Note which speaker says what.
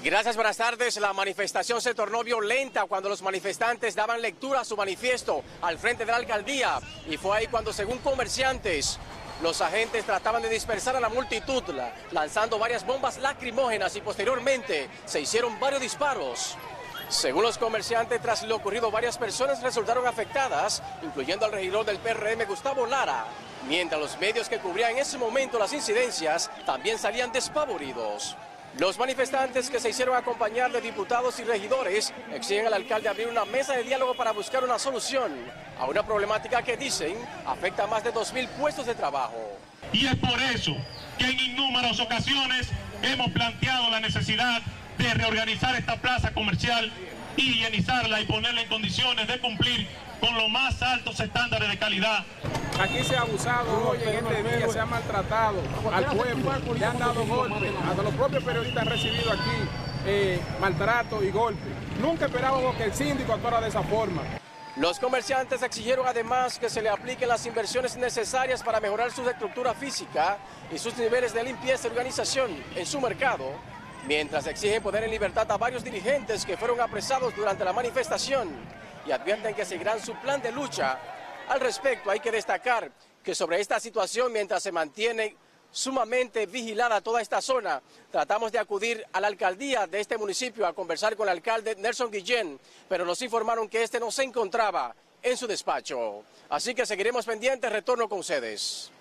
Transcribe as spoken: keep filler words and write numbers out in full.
Speaker 1: Gracias, buenas tardes. La manifestación se tornó violenta cuando los manifestantes daban lectura a su manifiesto al frente de la alcaldía. Y fue ahí cuando, según comerciantes, los agentes trataban de dispersar a la multitud, lanzando varias bombas lacrimógenas y posteriormente se hicieron varios disparos. Según los comerciantes, tras lo ocurrido, varias personas resultaron afectadas, incluyendo al regidor del P R M, Gustavo Lara, mientras los medios que cubrían en ese momento las incidencias también salían despavoridos. Los manifestantes, que se hicieron acompañar de diputados y regidores, exigen al alcalde abrir una mesa de diálogo para buscar una solución a una problemática que, dicen, afecta a más de dos mil puestos de trabajo.
Speaker 2: Y es por eso que en innumerables ocasiones hemos planteado la necesidad de reorganizar esta plaza comercial y higienizarla y ponerla en condiciones de cumplir con los más altos estándares de calidad.
Speaker 3: Aquí se ha abusado hoy, en este día se ha maltratado al pueblo, le han dado golpes, hasta los propios periodistas han recibido aquí eh, maltrato y golpes. Nunca esperábamos que el síndico actuara de esa forma.
Speaker 1: Los comerciantes exigieron además que se le apliquen las inversiones necesarias para mejorar su estructura física y sus niveles de limpieza y organización en su mercado, mientras exigen poner en libertad a varios dirigentes que fueron apresados durante la manifestación y advierten que seguirán su plan de lucha. Al respecto, hay que destacar que sobre esta situación, mientras se mantiene sumamente vigilada toda esta zona, tratamos de acudir a la alcaldía de este municipio a conversar con el alcalde Nelson Guillén, pero nos informaron que este no se encontraba en su despacho. Así que seguiremos pendientes. Retorno con ustedes.